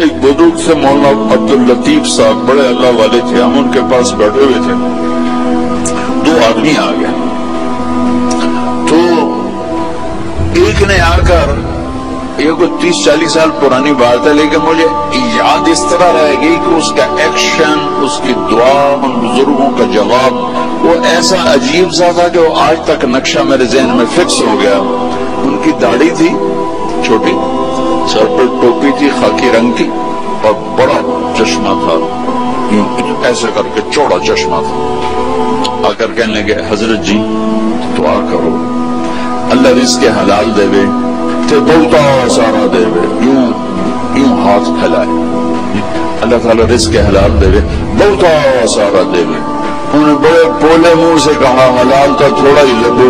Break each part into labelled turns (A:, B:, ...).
A: ایک بزرگ سے مولانا عبد اللطیف صاحب بڑے اللہ والے تھے، ہم ان کے پاس بیٹھے ہوئے تھے، دو آدمی آ گئے، تو ایک نے آ کر، یہ کوئی 30-40 سال پرانی بات ہے لیکن مجھے یاد اس طرح رہے گی کہ اس کا ایکشن، اس کی دعا، ان بزرگوں کا جواب وہ ایسا عجیب سا تھا کہ وہ آج تک نقشہ میرے ذہن میں فکس ہو گیا۔ ان کی داڑھی تھی چھوٹی، سر پر ٹوپی تھی خاکی رنگ کی، اور بڑا چشمہ تھا، ایسے کر کے چوڑا چشمہ تھا۔ آ کر کہنے لگے حضرت جی دعا کرو اللہ رزق حلال دے وے تے بہتا سارا دے وے، یوں ہاتھ پھیلائے، اللہ تعالیٰ رزق حلال دے وے بہتا سارا دے وے۔ انہوں نے بڑے بولے منہ سے کہا حلال تو تھوڑا ہی لگو،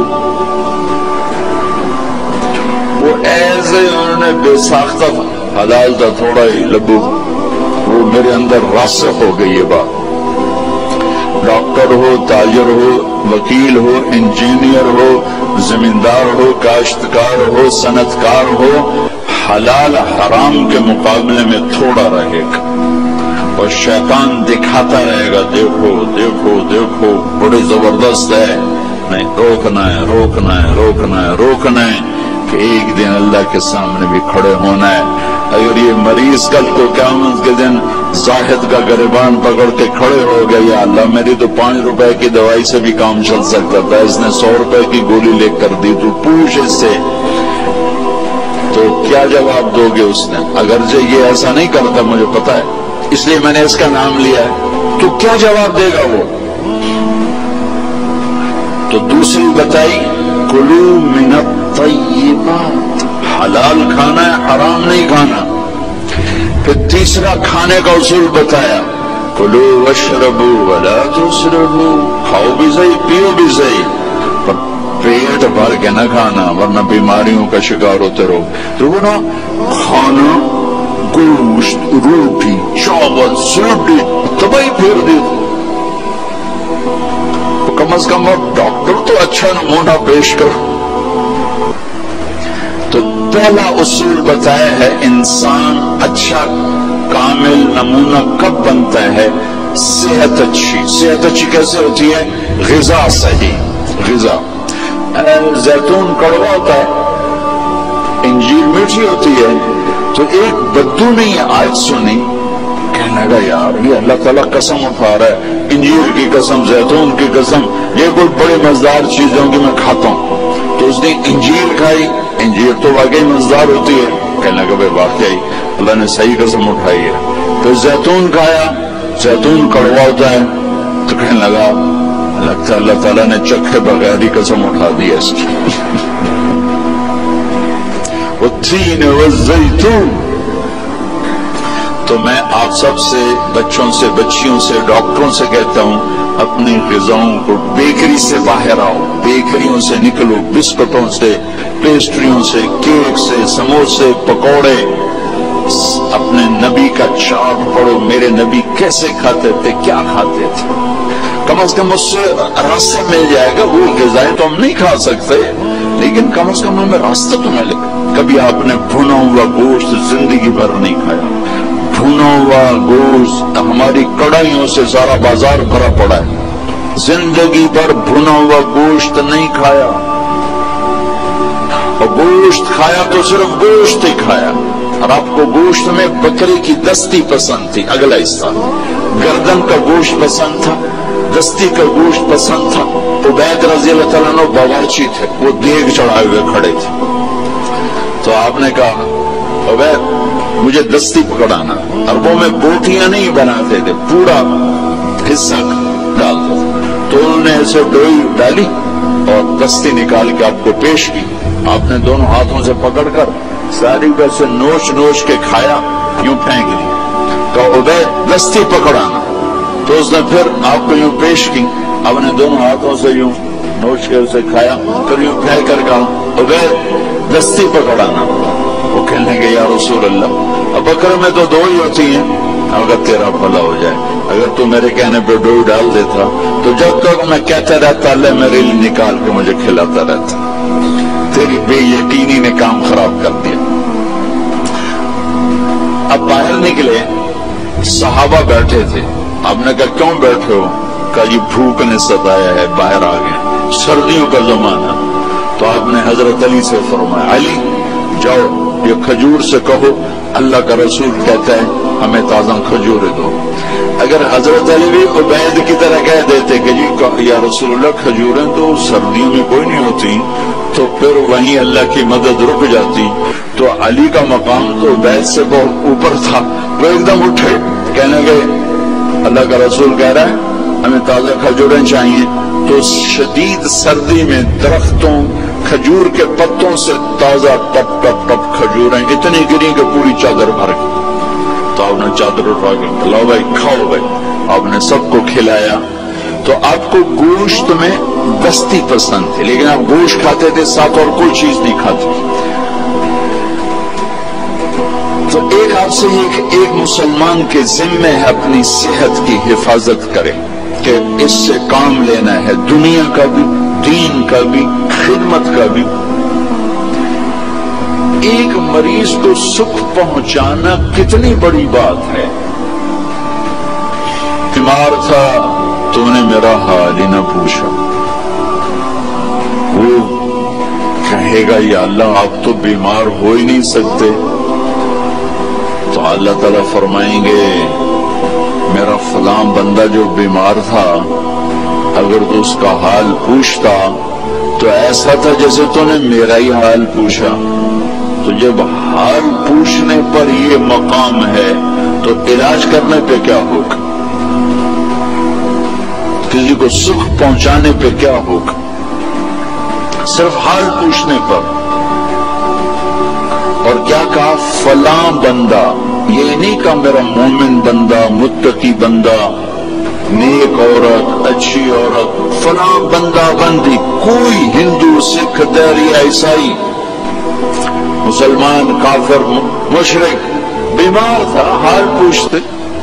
A: وہ ایسے انہوں نے بے ساختہ حلال تو تھوڑا ہی لگو، وہ میرے اندر راسخ ہو گئی یہ بات۔ ڈاکٹر ہو، تاجر ہو، وکیل ہو، انجینئر ہو، زمیندار ہو، کاشتکار ہو، صنعتکار ہو، حلال حرام کے مقابلے میں تھوڑا رہے گا، اور شیطان دکھاتا رہے گا دیکھو دیکھو دیکھو بڑی زبردست ہے، نہیں روکنا ہے روکنا ہے روکنا ہے روکنا ہے کہ ایک دن اللہ کے سامنے بھی کھڑے ہونا ہے۔ اگر یہ مریض کل کو قیامت کے دن زاہد کا گریبان پکڑ کے کھڑے ہو گئے، یا اللہ میری تو 5 روپے کی دوائی سے بھی کام چل سکتا تھا، اس نے 100 روپے کی گولی لے کر دی، تو پوچھ اس سے، تو کیا جواب دو گے اس نے؟ اگرچہ یہ ایسا نہیں کرتا مجھے پتا ہے، اس لیے میں نے اس کا نام لیا ہے، تو کیا جواب دے گا وہ؟ تو دوسری بتائی کلو من الطیبات، حلال کھانا ہے حرام نہیں کھانا۔ پھر تیسرا کھانے کا اصول بتایا کلو واشربو ولا تسرفو، کھاؤ بھی صحیح پیو بھی صحیح، پر پیٹ بھر کے نہ کھانا ورنہ بیماریوں کا شکار ہوتے رہو۔ تو وہ نا کھانا گوشت، روٹی، چاول، سوٹی تباہی پھیر دی، کم از کم اب ڈاکٹر تو اچھا نمونہ پیش کرو۔ تو پہلا اصول بتایا ہے انسان اچھا کامل نمونہ کب بنتا ہے؟ صحت اچھی۔ صحت اچھی کیسے ہوتی ہے؟ غذا صحیح، غذا۔ زیتون کڑوا ہوتا ہے، انجیر میٹھی ہوتی ہے، تو ایک بدو نے یہ آیت سنی، کہنے لگا یار یہ اللہ تعالیٰ قسم اٹھا رہا ہے، انجیر کی قسم، زیتون کی قسم، یہ کوئی بڑی مزدار چیزوں کی میں کھاتا ہوں۔ تو اس نے انجیر کھائی، انجیر تو واقعی مزدار ہوتی ہے، کہنے لگا بھائی واقعی اللہ نے صحیح قسم اٹھائی ہے۔ پھر زیتون کھایا، زیتون کڑوا ہوتا ہے، تو کہنے لگا لگتا اللہ تعالیٰ نے چکھے بغیر ہی قسم اٹھا دی ہے اس کی۔ والتین والزیتون۔ تو میں آپ سب سے، بچوں سے، بچیوں سے، ڈاکٹروں سے کہتا ہوں اپنی غذاؤں کو، بیکری سے باہر آؤ، بیکریوں سے نکلو، بسکٹوں سے، پیسٹریوں سے، کیک سے، سموسے، پکوڑے، اپنے نبی کا چارٹ پڑھو، میرے نبی کیسے کھاتے تھے، کیا کھاتے تھے، کم از کم اس سے راستہ مل جائے گا۔ وہ غذائیں تو ہم نہیں کھا سکتے لیکن کم از کم ہمیں راستہ تو ملے گا۔ کبھی آپ نے بھنا ہوا گوشت زندگی بھر نہیں کھایا، بھنا ہوا گوشت ہماری کڑھائیوں سے سارا بازار بھرا پڑا ہے، زندگی بھر بھنا ہوا گوشت نہیں کھایا، اور گوشت کھایا تو صرف گوشت ہی کھایا۔ اور آپ کو گوشت میں بکری کی دستی پسند تھی، اگلا حصہ گردن کا گوشت پسند تھا، دستی کا گوشت پسند تھا۔ عبید رضی اللہ تعالیٰ عنہ باورچی تھے، وہ دیگ چڑھائے ہوئے کھڑے تھے، تو آپ نے کہا عبید مجھے دستی پکڑانا۔ عربوں میں بوٹیاں نہیں بناتے تھے، پورا حصہ ڈالتے تھے، تو انہوں نے ایسے ڈوئی ڈالی اور دستی نکال کے آپ کو پیش کی۔ آپ نے دونوں ہاتھوں سے پکڑ کر ساری ویسے نوچ نوچ کے کھایا، یوں پھینک دی، تو عبید دستی پکڑانا۔ تو اس نے پھر آپ کو یوں پیش کی، آپ نے دونوں ہاتھوں سے یوں نوچ کے اسے کھایا، پھر یوں پھینک کر کہا عبید دستی پکڑانا۔ وہ کہنے لگے یا رسول اللہ اب بکر میں تو 2 ہی ہوتی ہیں، اگر تیرا بھلا ہو جائے، اگر تو میرے کہنے پہ ڈوئی ڈال دیتا تو جب تک میں کہتا رہتا اللہ میرے لیے نکال کے مجھے کھلاتا رہتا۔ تیری بے یقینی نے کام خراب کر دیا۔ اب باہر نکلے، صحابہ بیٹھے تھے، آپ نے کہا کیوں بیٹھے ہو؟ کہا یہ بھوک نے ستایا ہے، باہر آ گئے، سردیوں کا زمانہ۔ تو آپ نے حضرت علی سے فرمایا علی جاؤ یہ کھجور سے کہو اللہ کا رسول کہتا ہے ہمیں تازہ کھجوریں دو۔ اگر حضرت علی بھی عبید کی طرح کہہ دیتے کہ جی یا رسول اللہ کھجوریں تو سردیوں میں کوئی نہیں ہوتی، تو پھر وہیں اللہ کی مدد رک جاتی۔ تو علی کا مقام تو عبید سے بہت اوپر تھا، وہ ایک دم اٹھے، کہنے گئے اللہ کا رسول کہہ رہا ہے ہمیں تازہ کھجوریں چاہیے۔ تو شدید سردی میں درختوں کھجور کے پتوں سے تازہ ٹپ ٹپ ٹپ کھجوریں اتنی گری کہ پوری چادر بھر گئی۔ تو آپ نے چادر اٹھا کے لاؤ بھائی کھاؤ بھائی، آپ نے سب کو کھلایا۔ تو آپ کو گوشت میں دستی پسند تھی، لیکن آپ گوشت کھاتے تھے، ساتھ اور کوئی چیز نہیں کھاتے۔ تو ایک آپ سے ایک مسلمان کے ذمے ہے اپنی صحت کی حفاظت کرے کہ اس سے کام لینا ہے، دنیا کا بھی، دین کا بھی، خدمت کا بھی۔ ایک مریض کو سکھ پہنچانا کتنی بڑی بات ہے۔ بیمار تھا تو نے میرا حال ہی نہ پوچھا، وہ کہے گا یا اللہ آپ تو بیمار ہو ہی نہیں سکتے، تو اللہ تعالیٰ فرمائیں گے میرا فلاں بندہ جو بیمار تھا اگر تو اس کا حال پوچھتا تو ایسا تھا جیسے تو نے میرا ہی حال پوچھا۔ تو جب حال پوچھنے پر یہ مقام ہے تو علاج کرنے پہ کیا ہوگا، کسی کو سکھ پہنچانے پہ کیا ہوگا، صرف حال پوچھنے پر۔ اور کیا کہا فلاں بندہ، یہ نہیں کہا میرا مومن بندہ، متقی بندہ، نیک عورت، اچھی عورت، فلاں بندہ بندی، کوئی ہندو سکھ دہری عیسائی مسلمان کافر مشرک بیمار تھا، حال پوچھتے۔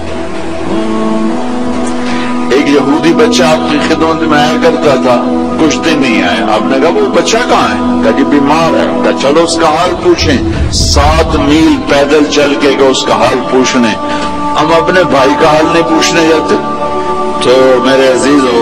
A: ایک یہودی بچہ آپ کی خدمت میں آیا کرتا تھا، کچھ دن نہیں آیا، آپ نے کہا وہ بچہ کہاں ہے؟ کہا کہ بیمار ہے۔ کہا چلو اس کا حال پوچھیں۔ 7 میل پیدل چل کے گئے اس کا حال پوچھنے۔ ہم اپنے بھائی کا حال نہیں پوچھنے جاتے؟ تو میرے عزیزو،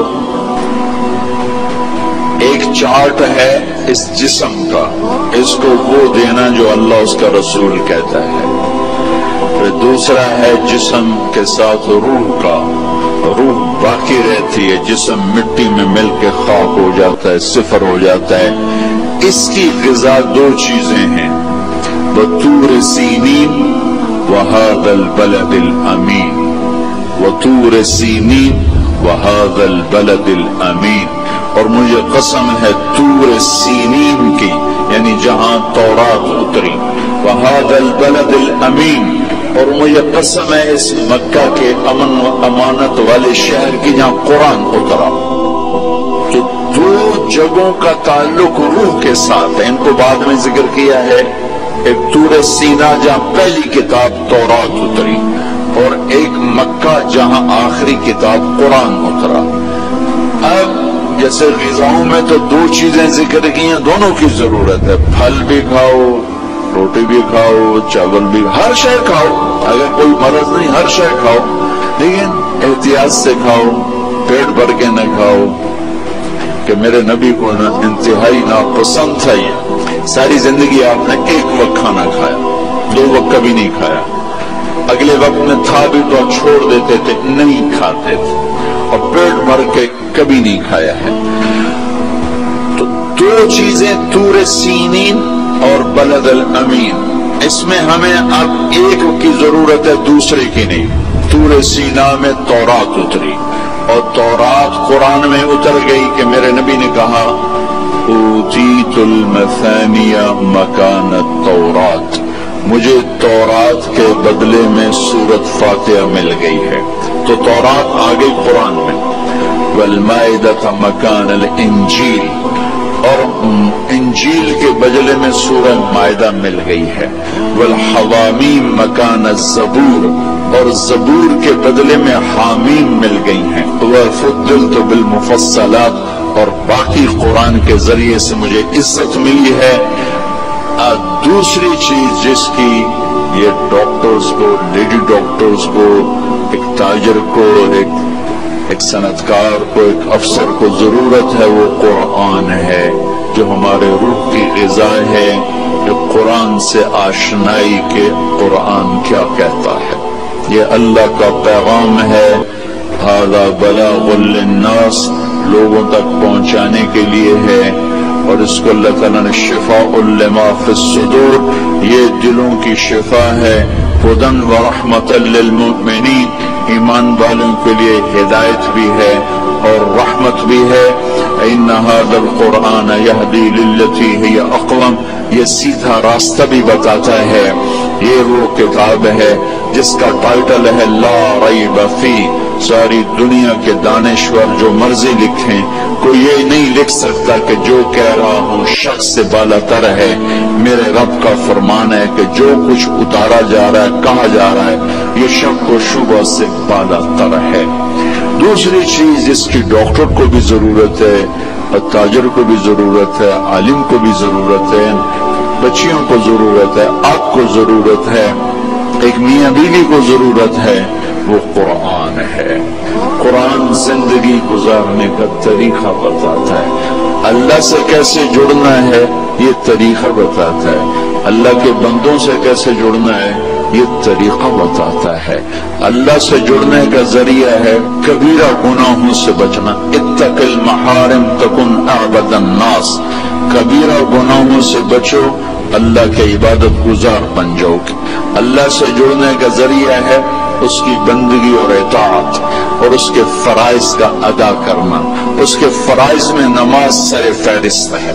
A: ایک چارٹ ہے اس جسم کا، اس کو وہ دینا جو اللہ اس کا رسول کہتا ہے۔ پھر دوسرا ہے جسم کے ساتھ روح کا، روح باقی رہتی ہے، جسم مٹی میں مل کے خاک ہو جاتا ہے، صفر ہو جاتا ہے۔ اس کی غذا 2 چیزیں ہیں، وَطُورِ سِینِین وَهَذَا الْبَلَدِ الْأَمِینِ، وَطُورِ سِینِین وَهَذَا الْبَلَدِ الْأَمِینِ۔ اور مجھے قسم ہے طور سینین کی، یعنی جہاں تورات اتری، وَهَذَا الْبَلَدِ الْأَمِینِ، اور مجھے قسم ہے اس مکہ کے امن و امانت والے شہر کی جہاں قرآن اترا۔ تو 2 جگہوں کا تعلق روح کے ساتھ ہے، ان کو بعد میں ذکر کیا ہے۔ ایک طور سینا جہاں پہلی کتاب تورات اتری، اور ایک مکہ جہاں آخری کتاب قرآن اترا۔ اب جیسے غذاؤں میں تو 2 چیزیں ذکر کی ہیں، دونوں کی ضرورت ہے، پھل بھی کھاؤ، روٹی بھی کھاؤ، چاول بھی، ہر شے کھاؤ، اگر کوئی مرض نہیں ہر شے کھاؤ، لیکن احتیاط سے کھاؤ، پیٹ بھر کے نہ کھاؤ، کہ میرے نبی کو انتہائی ناپسند تھا یہ، ساری زندگی آپ نے 1 وقت کھانا کھایا، 2 وقت کبھی نہیں کھایا، اگلے وقت میں تھا بھی تو چھوڑ دیتے تھے، نہیں کھاتے تھے، اور پیٹ بھر کے کبھی نہیں کھایا ہے۔ تو 2 چیزیں طور سینین اور بلد الامین، اس میں ہمیں اب ایک کی ضرورت ہے، دوسرے کی نہیں۔ طور سینا میں تورات اتری، اور تورات قرآن میں اتر گئی کہ میرے نبی نے کہا اوتیت المثانی مکان التورات، مجھے تورات کے بدلے میں سورۃ فاتحہ مل گئی ہے۔ تو تورات آ گئی قرآن میں، والمائدۃ مکان الانجیل، اور انجیل کے بدلے میں سورہ مائدہ مل گئی ہے، والحوامیم مکان الزبور، اور زبور کے بدلے میں حامیم مل گئی ہیں، وفضلت بالمفصلات، اور باقی قرآن کے ذریعے سے مجھے عزت ملی ہے دوسری چیز جس کی یہ ڈاکٹرز کو، لیڈی ڈاکٹرز کو، ایک تاجر کو، ایک صنعتکار کو، ایک افسر کو ضرورت ہے، وہ قرآن ہے جو ہمارے روح کی غذا ہے، جو قرآن سے آشنائی کے قرآن کیا کہتا ہے، یہ اللہ کا پیغام ہے، ھذا بلاغ للناس، لوگوں تک پہنچانے کے لیے ہے، اور اس کو اللہ تعالیٰ نے شفاء لما فی الصدور، یہ دلوں کی شفا ہے، ھدی ورحمۃ للمؤمنین، ایمان والوں کے لیے ہدایت بھی ہے اور رحمت بھی ہے، ان ھذا القرآن یہدی للتی ہی اقوم، یہ سیدھا راستہ بھی بتاتا ہے، یہ وہ کتاب ہے جس کا ٹائٹل ہے لا ریب فیہ، ساری دنیا کے دانشور جو مرضی لکھیں، کوئی یہ نہیں لکھ سکتا کہ جو کہہ رہا ہوں شخص سے بالا تر ہے، میرے رب کا فرمان ہے کہ جو کچھ اتارا جا رہا ہے، کہا جا رہا ہے، یہ شک و شبہ سے بالا تر ہے۔ دوسری چیز جس کی ڈاکٹر کو بھی ضرورت ہے، تاجر کو بھی ضرورت ہے، عالم کو بھی ضرورت ہے، بچیوں کو ضرورت ہے، آپ کو ضرورت ہے، ایک میاں بیوی کو ضرورت ہے، وہ قرآن ہے۔ قرآن زندگی گزارنے کا طریقہ بتاتا ہے، اللہ سے کیسے جڑنا ہے یہ طریقہ بتاتا ہے، اللہ کے بندوں سے کیسے جڑنا ہے یہ طریقہ بتاتا ہے، اللہ سے جڑنے کا ذریعہ ہے کبیرہ گناہوں سے بچنا، اتق المحارم تکن اعبد الناس، کبیرہ گناہوں سے بچو، اللہ کے عبادت گزار بن جاؤ گے۔ اللہ سے جڑنے کا ذریعہ ہے اس کی بندگی اور اطاعت اور اس کے فرائض کا ادا کرنا، اس کے فرائض میں نماز سر فہرست ہے،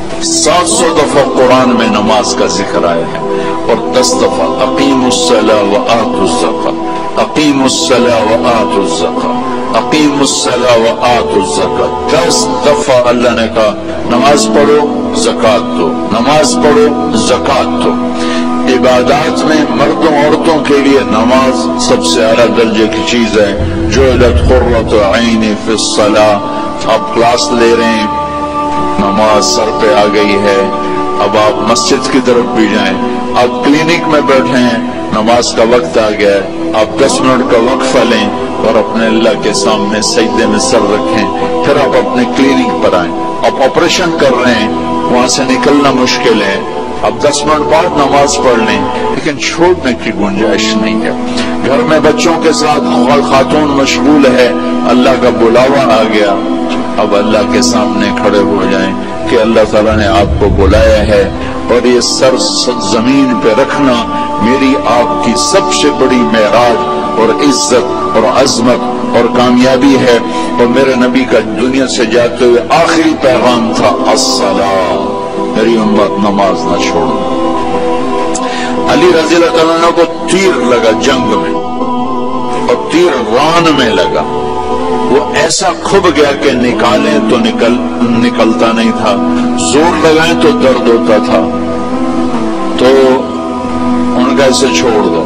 A: 700 دفعہ قرآن میں نماز کا ذکر آیا ہے، اور 10 دفعہ اقیموا الصلاۃ وآتوا الزکاۃ، اقیموا الصلاۃ وآتوا الزکاۃ، اقیموا الصلاۃ وآتوا الزکاۃ، 10 دفعہ اللہ نے کہا نماز پڑھو زکات دو، نماز پڑھو زکات دو۔ عبادات میں مردوں عورتوں کے لیے نماز سب سے اعلیٰ درجے کی چیز ہے، جعلت قرۃ عینی فی الصلاۃ، آپ کلاس لے رہے ہیں، نماز سر پہ آ گئی ہے، اب آپ مسجد کی طرف بھی جائیں، آپ کلینک میں بیٹھے ہیں، نماز کا وقت آ گیا ہے، آپ 10 منٹ کا وقفہ لیں اور اپنے اللہ کے سامنے سجدے میں سر رکھیں، پھر آپ اپنے کلینک پر آئیں، آپ آپریشن کر رہے ہیں، وہاں سے نکلنا مشکل ہے، اب 10 منٹ بعد نماز پڑھ لیں، لیکن چھوڑنے کی گنجائش نہیں ہے۔ گھر میں بچوں کے ساتھ خاتون مشغول ہے، اللہ کا بلاوا آ گیا، اب اللہ کے سامنے کھڑے ہو جائیں کہ اللہ تعالیٰ نے آپ کو بلایا ہے، اور یہ سر زمین پہ رکھنا میری آپ کی سب سے بڑی معراج اور عزت اور عظمت اور کامیابی ہے، اور میرے نبی کا دنیا سے جاتے ہوئے آخری پیغام تھا الصلاۃ، میری امت نماز نہ چھوڑنا۔ علی رضی اللہ عنہ کو تیر لگا جنگ میں، اور تیر ران میں لگا، وہ ایسا کھب گیا کہ نکالیں تو نکلتا نہیں تھا، زور لگائیں تو درد ہوتا تھا، تو ان کا اسے چھوڑ دو۔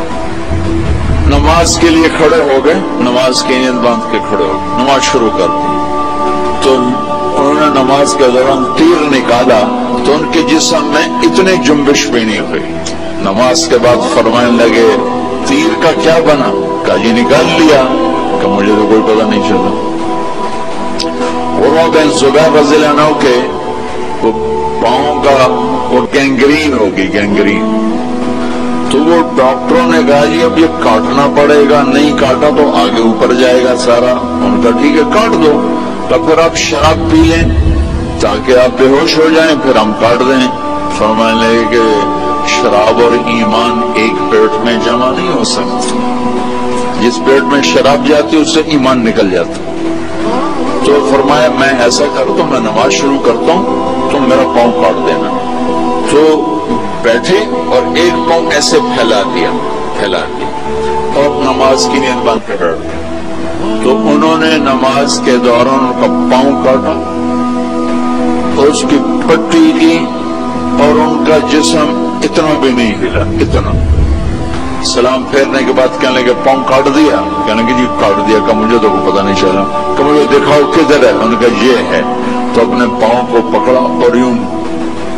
A: نماز کے لیے کھڑے ہو گئے، نماز کی نیت باندھ کے کھڑے ہو گئے، نماز شروع کر دی، تو انہوں نے نماز کے دوران تیر نکالا تو ان کے جسم میں اتنے جنبش بھی نہیں ہوئی۔ نماز کے بعد فرمانے لگے تیر کا کیا بنا؟ کہا جی نکال لیا، کہ مجھے تو کوئی پتہ نہیں چلا۔ عروہ بن زبیر رضی اللہ عنہ کے وہ پاؤں کا وہ گینگرین ہوگی، گینگرین، تو وہ ڈاکٹروں نے کہا جی اب یہ کاٹنا پڑے گا، نہیں کاٹا تو آگے اوپر جائے گا سارا، ان کا ٹھیک ہے کاٹ دو، تو پھر آپ شراب پی لیں تاکہ آپ بے ہوش ہو جائیں، پھر ہم کاٹ دیں۔ فرمانے لگے کہ شراب اور ایمان ایک پیٹ میں جمع نہیں ہو سکتا، جس پیٹ میں شراب جاتی اس سے ایمان نکل جاتا۔ تو فرمایا میں ایسا کرتا ہوں، میں نماز شروع کرتا ہوں، تم میرا پاؤں کاٹ دینا۔ تو بیٹھے اور ایک پاؤں ایسے پھیلا دیا اور نماز کی نیت باندھ کر بیٹھ گئے۔ تو انہوں نے نماز کے دوران ان کا پاؤں کاٹا اور اس کی پٹی کی، اور ان کا جسم اتنا بھی نہیں ہلا، اتنا۔ سلام پھیرنے کے بعد کہنے لگے پاؤں کاٹ دیا؟ کہنے لگے جی کاٹ دیا۔ کہ مجھے تو پتہ نہیں چلا۔ کہ مجھے دکھاؤ کدھر ہے؟ انہوں نے کہا یہ ہے۔ تو اپنے پاؤں کو پکڑا اور یوں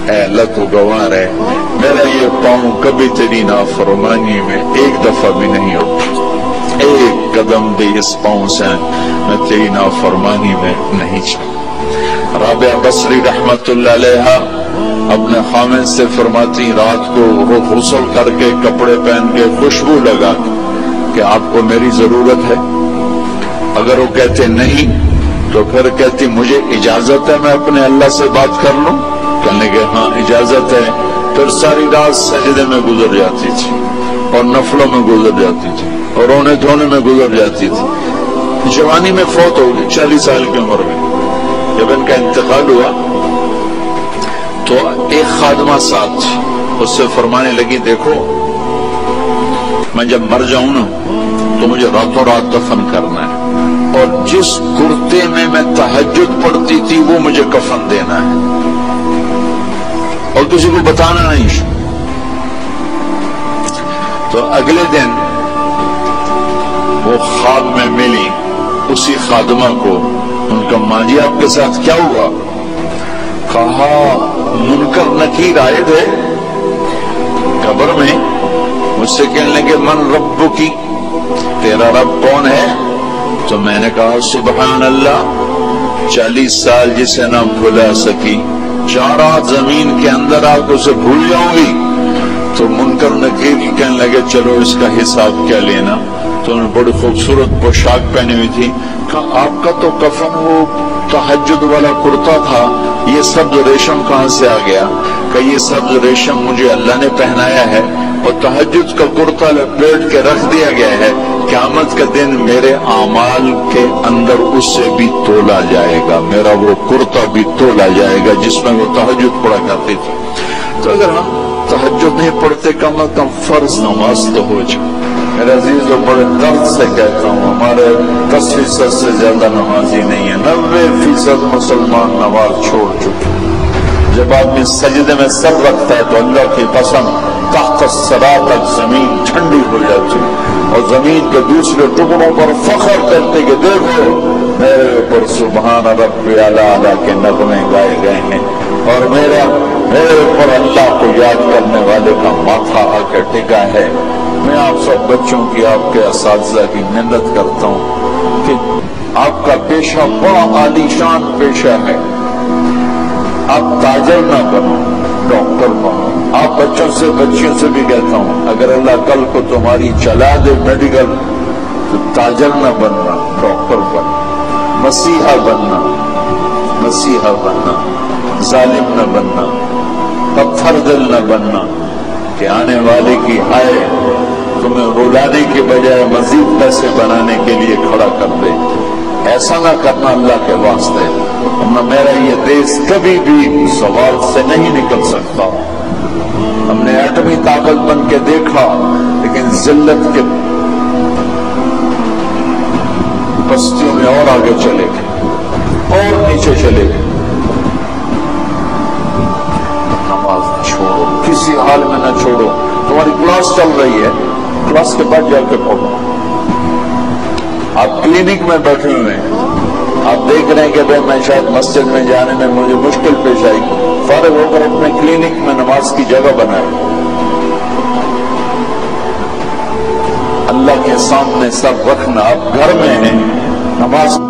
A: اے اللہ تو گواہ ہے میرا یہ پاؤں کبھی تیری نافرمانی میں ایک دفعہ بھی نہیں اٹھا، ایک قدم بھی اس پاؤں سے میں تیری نافرمانی میں نہیں چلا۔ رابعہ بصری رحمت اللہ علیہا اپنے خامن سے فرماتی رات کو وہ غسل کر کے کپڑے پہن کے خوشبو لگا کہ آپ کو میری ضرورت ہے؟ اگر وہ کہتے نہیں تو پھر کہتی مجھے اجازت ہے میں اپنے اللہ سے بات کر لوں؟ کہنے کہ ہاں اجازت ہے۔ پھر ساری رات سجدے میں گزر جاتی تھی اور نفلوں میں گزر جاتی تھی اور رونے دھونے میں گزر جاتی تھی۔ جوانی میں فوت ہو گئی 40 سال کی عمر میں۔ جب ان کا انتقال ہوا تو ایک خادمہ ساتھ تھی، اس سے فرمانے لگی دیکھو میں جب مر جاؤں نا تو مجھے راتوں رات دفن کرنا ہے، اور جس کرتے میں تہجد پڑھتی تھی وہ مجھے کفن دینا ہے اور کسی کو بتانا نہیں۔ تو اگلے دن وہ خواب میں ملی اسی خادمہ کو، ان کا ماں جی آپ کے ساتھ کیا ہوا؟ کہا منکر نکیر آئے تھے قبر میں، مجھ سے کہنے لگے من رب کی، تیرا رب کون ہے؟ تو میں نے کہا سبحان اللہ، 40 سال جسے نہ بھلا سکی 4 رات زمین کے اندر آ کے اسے بھول جاؤں گی۔ تو منکر نکیر کہنے لگے چلو اس کا حساب کیا لینا۔ تو انہوں نے بڑی خوبصورت پوشاک پہنی ہوئی تھی، کہا آپ کا تو کفن وہ تہجد والا کرتا تھا، یہ سبز ریشم کہاں سے آ گیا؟ کہ یہ سبز ریشم مجھے اللہ نے پہنایا ہے اور تہجد کا کرتا لپیٹ کے رکھ دیا گیا ہے، قیامت کا دن میرے اعمال کے اندر اس سے بھی تولا جائے گا، میرا وہ کرتا بھی تولا جائے گا جس میں وہ تہجد پڑھا کرتی تھی۔ تو اگر ہم تہجد نہیں پڑھتے کم از کم فرض نماز تو ہو جائے۔ میرے عزیز و بڑے درد سے کہتا ہوں ہمارے 10% سے زیادہ نمازی نہیں ہے، 90% مسلمان نماز چھوڑ چکے۔ جب آدمی سجدے میں سر رکھتا ہے تو اللہ کی قسم تحت الثری تک زمین ٹھنڈی ہو جاتی اور زمین کے دوسرے ٹکڑوں پر فخر کرتے کہ دیکھو میرے اوپر سبحان ربی اعلیٰ کے نغمے گائے گئے ہیں، اور میرے اوپر اللہ کو یاد کرنے والے کا ماتھا آ کے ٹکا ہے۔ میں آپ سب بچوں کی، آپ کے اساتذہ کی محنت کرتا ہوں کہ آپ کا پیشہ بڑا عالی شان پیشہ ہے، آپ تاجر نہ بنو، ڈاکٹر بنو۔ آپ بچوں سے بچیوں سے بھی کہتا ہوں اگر اللہ کل کو تمہاری چلا دے میڈیکل تو تاجر نہ بننا، ڈاکٹر بننا، مسیحا بننا، مسیحا بننا، ظالم نہ بننا، پتھر دل نہ بننا کہ آنے والے کی آئے تمہیں رولانے کے بجائے مزید پیسے بنانے کے لیے کھڑا کر دے۔ ایسا نہ کرنا اللہ کے واسطے، ورنہ میرا یہ دیش کبھی بھی سوال سے نہیں نکل سکتا۔ ہم نے ایٹمی طاقت بن کے دیکھا لیکن ذلت کے بستیوں میں اور آگے چلے گئے اور نیچے چلے گئے۔ نماز نہ چھوڑو، کسی حال میں نہ چھوڑو۔ تمہاری کلاس چل رہی ہے، کلاس کے بعد جا کے پڑھو۔ آپ کلینک میں بیٹھے ہوئے ہیں، آپ دیکھ رہے ہیں کہ بھائی میں شاید مسجد میں جانے میں مجھے مشکل پیش آئی، فارغ ہو کر اپنے کلینک میں نماز کی جگہ بنائے۔ اللہ کے سامنے سب رکھنا، آپ گھر میں ہیں نماز